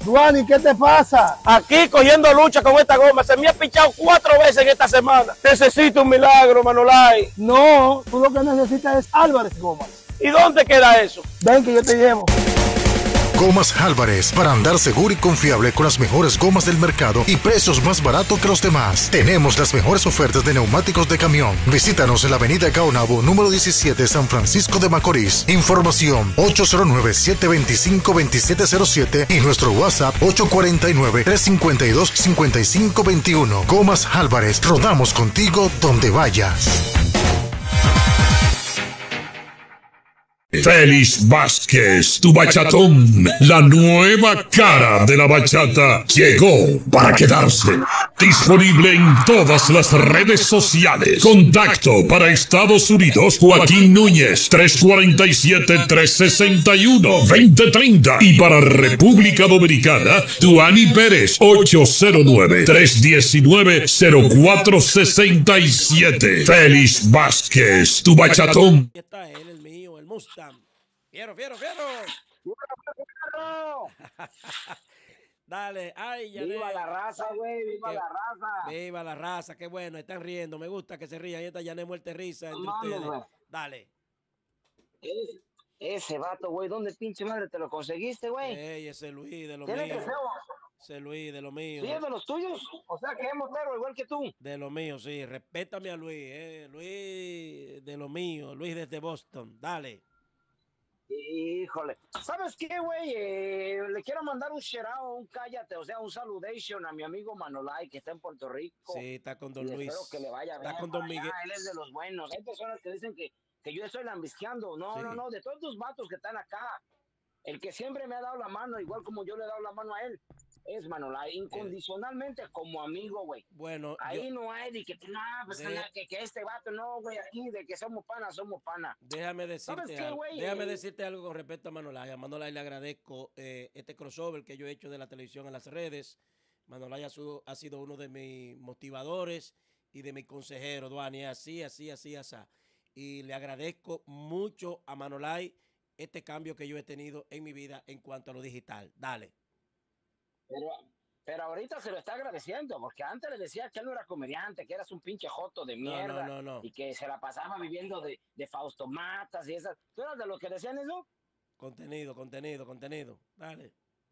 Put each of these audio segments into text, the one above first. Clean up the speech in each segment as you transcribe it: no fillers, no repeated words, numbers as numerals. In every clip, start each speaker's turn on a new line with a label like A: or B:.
A: Duani, ¿qué te pasa?
B: Aquí cogiendo lucha con esta goma. Se me ha pichado 4 veces en esta semana. Necesito un milagro, Manolay.
A: No, tú lo que necesitas es Álvarez Gomas.
B: ¿Y dónde queda eso?
A: Ven que yo te llevo.
C: Gomas Álvarez, para andar seguro y confiable con las mejores gomas del mercado y precios más baratos que los demás. Tenemos las mejores ofertas de neumáticos de camión. Visítanos en la avenida Caonabo, número 17, San Francisco de Macorís. Información 809-725-2707 y nuestro WhatsApp 849-352-5521. Gomas Álvarez, rodamos contigo donde vayas.
D: Félix Vázquez, tu bachatón, la nueva cara de la bachata, llegó para quedarse. Disponible en todas las redes sociales. Contacto para Estados Unidos, Joaquín Núñez, 347-361-2030. Y para República Dominicana, Duani Pérez, 809-319-0467. Félix Vázquez, tu bachatón.
B: Mustang. Fiero. Dale, ay, ya.
E: Viva la raza, güey, viva la raza.
B: Viva la raza, qué bueno, están riendo, me gusta que se rían, esta ya no muerte risa entre ustedes. Wey. Dale.
E: Ese vato, güey, ¿dónde pinche madre te lo conseguiste, güey?
B: Ey, ese Luis de lo mío. Ese Luis de lo mío.
E: ¿Sí es de los tuyos? O sea, que es motero igual que tú.
B: De lo mío, sí, respétame a Luis, Luis de lo mío, Luis desde Boston, dale.
E: Híjole, ¿sabes qué, güey? Le quiero mandar un shout, un cállate, o sea, un saludation a mi amigo Manolay, que está en Puerto Rico.
B: Sí, está con Don Luis.
E: Espero que le vaya bien.
B: Está con Don Miguel.
E: Él es de los buenos. Hay personas que dicen que yo estoy lambisqueando. No, sí. No, de todos tus vatos que están acá, el que siempre me ha dado la mano, igual como yo le he dado la mano a él, es Manolay, incondicionalmente como amigo, güey.
B: Bueno,
E: ahí no hay de que, no, pues que este vato, no, güey, aquí de que somos pana.
B: Déjame decirte algo. Déjame decirte algo con respecto a Manolay. A Manolay le agradezco este crossover que yo he hecho de la televisión en las redes. Manolay ha sido uno de mis motivadores y de mis consejeros, Duani, así. Y le agradezco mucho a Manolay este cambio que yo he tenido en mi vida en cuanto a lo digital. Dale.
E: Pero ahorita se lo está agradeciendo, porque antes le decía que él no era comediante, que eras un pinche joto de mierda.
B: No.
E: Y que se la pasaba viviendo de Faustomatas y esas. ¿Tú eras de los que decían eso?
B: Contenido. Dale.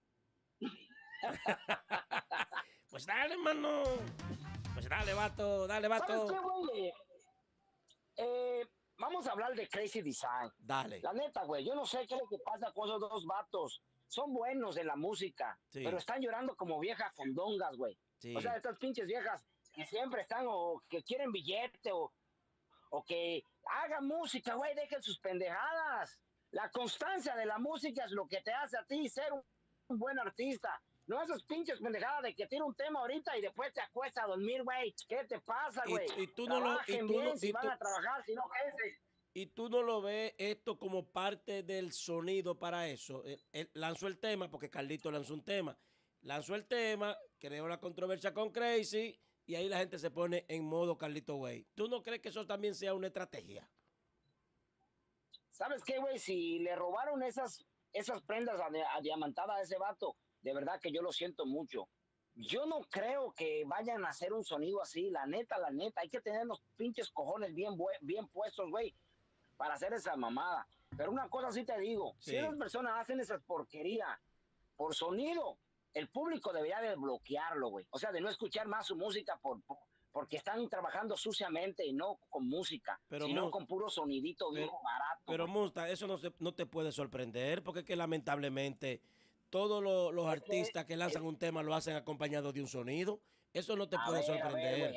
B: Pues dale, mano. Pues dale, vato.
E: ¿Sabes qué, güey? Vamos a hablar de Crazy Design.
B: Dale.
E: La neta, güey, yo no sé qué es lo que pasa con esos dos vatos. Son buenos en la música, sí, pero están llorando como viejas fondongas, güey. Sí. O sea, estas pinches viejas que siempre están o que quieren billete o que hagan música, güey, dejen sus pendejadas. La constancia de la música es lo que te hace a ti ser un buen artista. No esas pinches pendejadas de que tira un tema ahorita y después te acuesta a dormir, güey. ¿Qué te pasa, güey?
B: Y tú no lo...
E: Si van a trabajar, si no, quédense.
B: ¿Y tú no lo ves esto como parte del sonido para eso? Él lanzó el tema, porque Carlito lanzó un tema. Lanzó el tema, creó la controversia con Crazy, y ahí la gente se pone en modo Carlito Way. ¿Tú no crees que eso también sea una estrategia?
E: ¿Sabes qué, güey? Si le robaron esas prendas a diamantada a ese vato, de verdad que yo lo siento mucho. Yo no creo que vayan a hacer un sonido así, la neta. Hay que tener los pinches cojones bien puestos, güey, para hacer esa mamada. Pero una cosa sí te digo, sí, si esas personas hacen esas porquerías por sonido, el público debería de bloquearlo, güey. O sea, de no escuchar más su música porque están trabajando suciamente y no con música, sino con puro sonidito viejo barato.
B: Pero, Musta, eso no te puede sorprender, porque es que lamentablemente todos los artistas que lanzan un tema lo hacen acompañado de un sonido. Eso no te puede sorprender.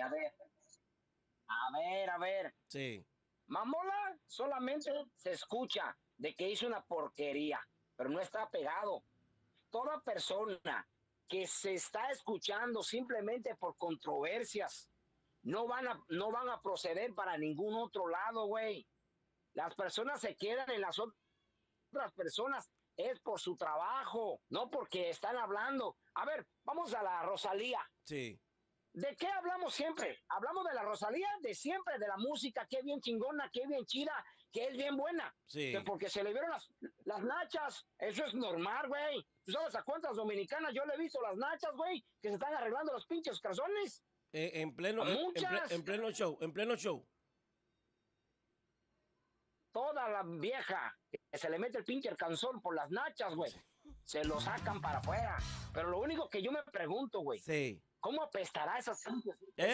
E: A ver.
B: Sí.
E: Mamola solamente se escucha de que hizo una porquería, pero no está pegado. Toda persona que se está escuchando simplemente por controversias no van a proceder para ningún otro lado, güey. Las personas se quedan en las otras personas es por su trabajo, no porque están hablando. A ver, vamos a la Rosalía.
B: Sí.
E: ¿De qué hablamos siempre? Hablamos de la Rosalía, de siempre, de la música, qué bien chingona, qué bien chida, que es bien buena.
B: Sí.
E: Que porque se le vieron las nachas. Eso es normal, güey. ¿Tú sabes a cuántas dominicanas yo le he visto las nachas, güey? Que se están arreglando los pinches calzones.
B: En pleno show, en pleno show.
E: Toda la vieja que se le mete el pinche calzón por las nachas, güey. Se lo sacan para afuera. Pero lo único que yo me pregunto, güey.
B: Sí.
E: ¿Cómo apestará esas nachas,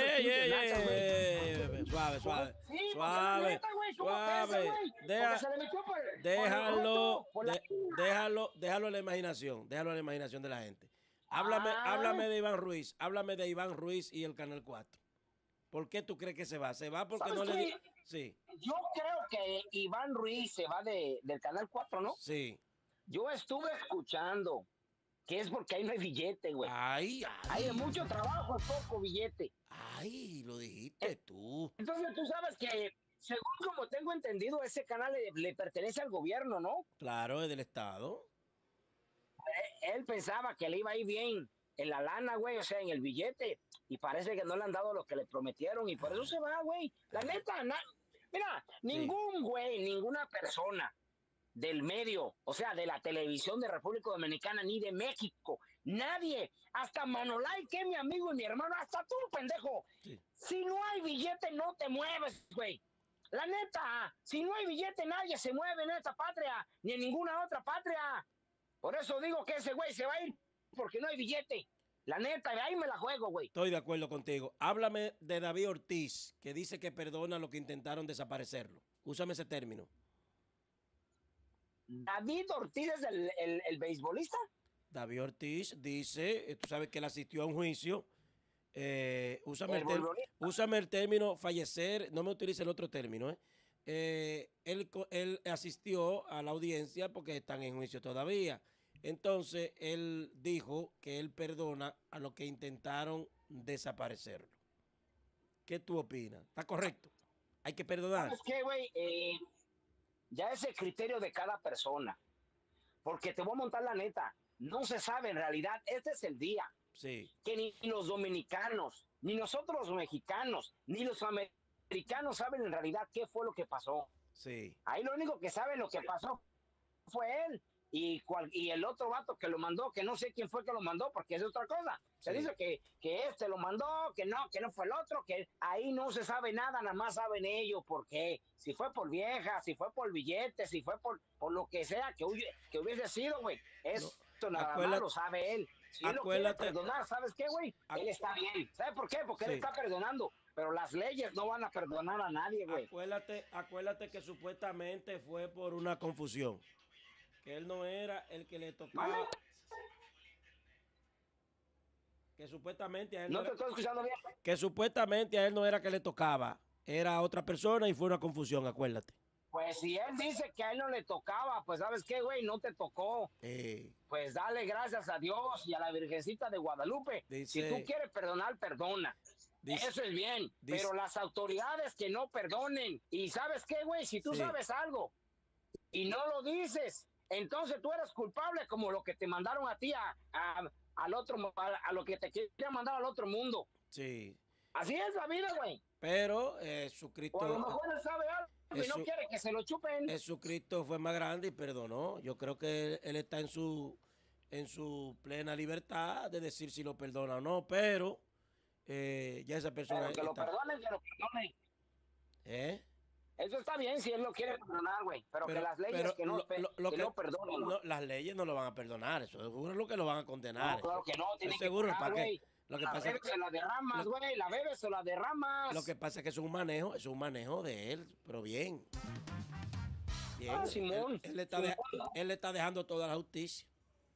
B: Suave, suave.
E: Sí,
B: Suave,
E: neta, güey, ¿cómo
B: suave.
E: apesta, güey? Porque se le metió por el
B: Déjalo,
E: por la-
B: déjalo a la imaginación. Déjalo a la imaginación de la gente.
E: Ah.
B: Háblame de Iván Ruiz. Háblame de Iván Ruiz y el Canal 4. ¿Por qué tú crees que se va? ¿Se va porque
E: ¿Sabes
B: no le
E: qué?
B: di... Sí,
E: Yo creo que Iván Ruiz se va del Canal 4, ¿no?
B: sí.
E: Yo estuve escuchando que es porque ahí no hay billete, güey.
B: Ay,
E: Hay mucho trabajo, es poco billete.
B: ay, lo dijiste tú.
E: Entonces tú sabes que, según como tengo entendido, ese canal le pertenece al gobierno, ¿no?
B: Claro, es del Estado.
E: Él pensaba que le iba a ir bien en la lana, güey, o sea, en el billete. Y parece que no le han dado lo que le prometieron y por eso se va, güey. La neta, mira, ningún güey, ninguna persona del medio, o sea, de la televisión de República Dominicana ni de México, nadie, hasta Manolay, que es mi amigo y mi hermano, hasta tú, pendejo.
B: Sí.
E: Si no hay billete, no te mueves, güey. La neta, si no hay billete, nadie se mueve en esta patria, ni en ninguna otra patria. Por eso digo que ese güey se va a ir porque no hay billete. La neta, ahí me la juego, güey.
B: Estoy de acuerdo contigo. Háblame de David Ortiz, que dice que perdona a los que intentaron desaparecerlo. Úsame ese término.
E: David Ortiz es el beisbolista.
B: David Ortiz dice, tú sabes que él asistió a un juicio. Úsame el término fallecer, no me utilice el otro término. Él asistió a la audiencia porque están en juicio todavía. Entonces, él dijo que él perdona a los que intentaron desaparecerlo. ¿Qué tú opinas? ¿Está correcto? Hay que perdonar.
E: ¿Sabes qué, güey? Ya es el criterio de cada persona. Porque te voy a montar la neta. No se sabe en realidad. Este es el día.
B: Sí.
E: Que ni los dominicanos, ni nosotros los mexicanos, ni los americanos saben en realidad qué fue lo que pasó.
B: Sí.
E: Ahí lo único que sabe lo que pasó fue él. Y el otro vato que lo mandó, que no sé quién fue que lo mandó, porque es otra cosa. Se
B: Sí.
E: dice que este lo mandó, que no fue el otro, que ahí no se sabe nada, nada más saben ellos por qué. Si fue por vieja, si fue por billetes, si fue por lo que sea que hubiese sido, güey. Esto nada más lo sabe él. Si él lo quiere perdonar, ¿sabes qué, güey? Él está bien. ¿Sabes por qué? Porque él está perdonando. Pero las leyes no van a perdonar a nadie, güey.
B: Acuérdate que supuestamente fue por una confusión. Que él no era el que le tocaba.
E: ¿Vale?
B: Que supuestamente a él
E: no te estoy escuchando bien.
B: Que supuestamente a él no era que le tocaba, era otra persona y fue una confusión, acuérdate.
E: Pues si él dice que a él no le tocaba, pues ¿sabes qué, güey? No te tocó. Pues dale gracias a Dios y a la Virgencita de Guadalupe. Si tú quieres perdonar, perdona. Eso es bien. Pero las autoridades que no perdonen. Y ¿sabes qué, güey? Si tú sabes algo y no lo dices, entonces tú eres culpable como lo que te mandaron a ti al otro, a lo que te querían mandar al otro mundo.
B: Sí.
E: Así es la vida, güey.
B: Pero Jesucristo.
E: O a lo mejor él sabe algo y no quiere que se lo chupen.
B: Jesucristo fue más grande y perdonó. Yo creo que él está en su plena libertad de decir si lo perdona o no, pero ya esa persona.
E: Pero que lo perdonen, que lo perdonen. Eso está bien si él lo quiere perdonar, güey. Pero que las leyes que no perdonen.
B: No, las leyes no lo van a perdonar. Eso seguro es lo que lo van a condenar.
E: No, claro que no. Tiene que
B: seguro
E: pagar,
B: para qué. Lo que
E: la
B: pasa
E: bebes se la derramas, güey. La bebes se la derramas.
B: Lo que pasa es que es un manejo de él, pero bien. Bien.
E: Simón.
B: Él le está dejando toda la justicia.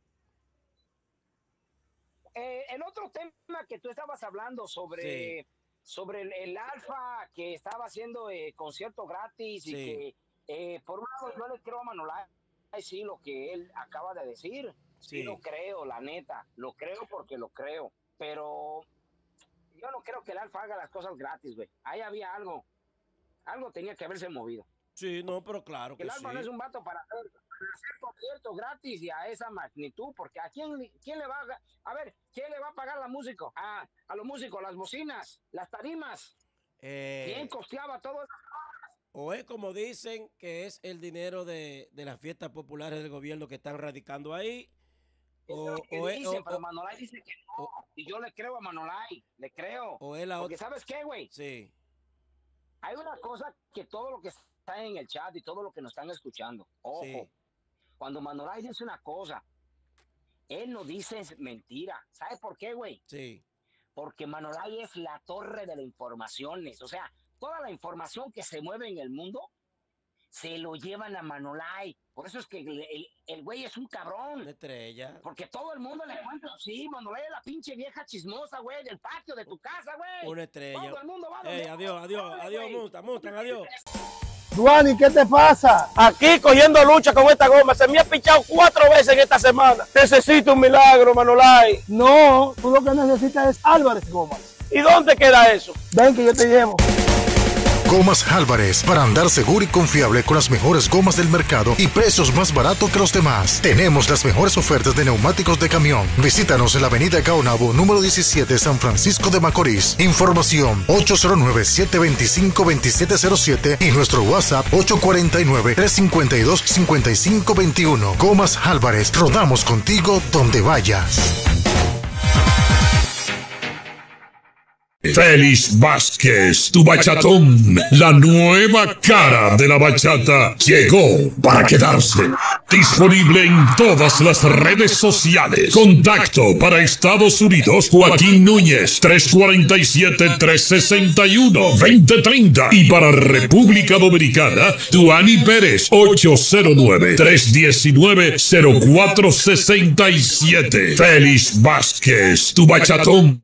E: El otro tema que tú estabas hablando sobre el Alfa que estaba haciendo concierto gratis y que por un lado yo le creo a Manolay, sí, lo que él acaba de decir. Sí, lo creo, la neta. Lo creo porque lo creo. Pero yo no creo que el Alfa haga las cosas gratis, güey. Ahí había algo. Algo tenía que haberse movido.
B: Sí, no, pero claro que
E: el Alfa no es un vato para hacer concierto gratis y a esa magnitud, porque ¿a quién le va a ver, quién le va a pagar la música? A los músicos, las bocinas, las tarimas. ¿Quién costeaba todo eso?
B: O es como dicen que es el dinero de las fiestas populares del gobierno que están radicando ahí.
E: Pero Manolay dice que no. Y yo le creo a Manolay. Le creo.
B: O es la
E: Porque
B: otra.
E: ¿sabes qué, güey?
B: Sí.
E: Hay una cosa que todo lo que está en el chat y todo lo que nos están escuchando. Ojo.
B: Sí.
E: Cuando Manolay dice una cosa, él no dice mentira. ¿Sabes por qué, güey?
B: Sí.
E: Porque Manolay es la torre de las informaciones. O sea, toda la información que se mueve en el mundo se lo llevan a Manolay. Por eso es que el güey es un cabrón.
B: Una estrella.
E: Porque todo el mundo le cuenta, sí, Manolay es la pinche vieja chismosa, güey, del patio de tu casa, güey.
B: Una estrella.
E: Todo el mundo va a
B: adiós, Mustang, adiós.
A: Duani, ¿qué te pasa?
F: Aquí cogiendo lucha con esta goma. Se me ha pichado 4 veces en esta semana. Necesito un milagro, Manolay.
A: No, tú lo que necesitas es Álvarez Gomas.
F: ¿Y dónde queda eso?
A: Ven que yo te llevo.
C: Gomas Álvarez, para andar seguro y confiable con las mejores gomas del mercado y precios más baratos que los demás. Tenemos las mejores ofertas de neumáticos de camión. Visítanos en la avenida Caonabo, número 17, San Francisco de Macorís. Información 809-725-2707 y nuestro WhatsApp 849-352-5521. Gomas Álvarez, rodamos contigo donde vayas.
D: Félix Vázquez, tu bachatón, la nueva cara de la bachata, llegó para quedarse. Disponible en todas las redes sociales. Contacto para Estados Unidos, Joaquín Núñez, 347-361-2030. Y para República Dominicana, Duani Pérez, 809-319-0467. Félix Vázquez, tu bachatón.